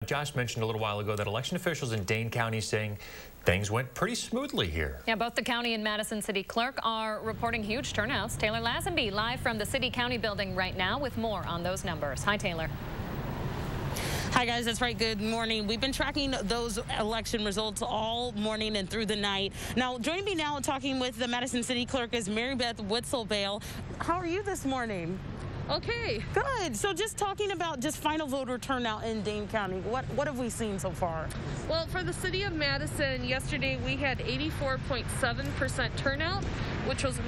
Josh mentioned a little while ago that election officials in Dane County saying things went pretty smoothly here. Yeah, both the county and Madison City Clerk are reporting huge turnouts. Taylor Lazenby live from the City County building right now with more on those numbers. Hi, Taylor. Hi, guys. That's right. Good morning. We've been tracking those election results all morning and through the night. Now, joining me now talking with the Madison City Clerk is Maribeth Witzel-Behl. How are you this morning? Okay. Good. So just talking about just final voter turnout in Dane County, what have we seen so far? Well, for the city of Madison, yesterday we had 84.7% turnout, which was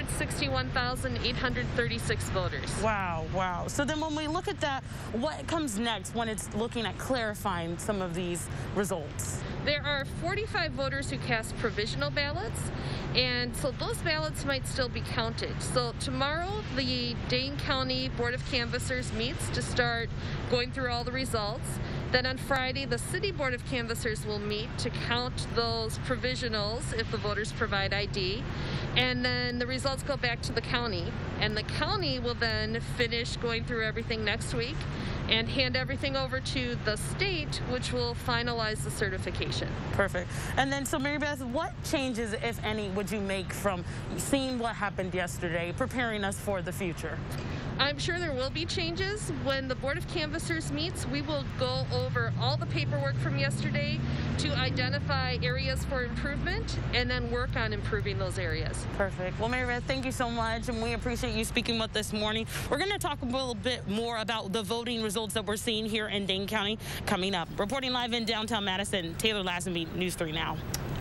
161,836 voters. Wow, wow. So then when we look at that, what comes next when it's looking at clarifying some of these results? There are 45 voters who cast provisional ballots, and so those ballots might still be counted. So tomorrow, the Dane County Board of Canvassers meets to start going through all the results. Then on Friday, the City Board of Canvassers will meet to count those provisionals if the voters provide ID. And then the results go back to the county. And the county will then finish going through everything next week and hand everything over to the state, which will finalize the certification. Perfect. And then, so Maribeth, what changes, if any, would you make from seeing what happened yesterday, preparing us for the future? I'm sure there will be changes. When the Board of Canvassers meets, we will go over all the paperwork from yesterday to identify areas for improvement and then work on improving those areas. Perfect. Well, Maribeth, thank you so much, and we appreciate you speaking with us this morning. We're going to talk a little bit more about the voting results that we're seeing here in Dane County coming up. Reporting live in downtown Madison, Taylor Lazenby, News 3 Now.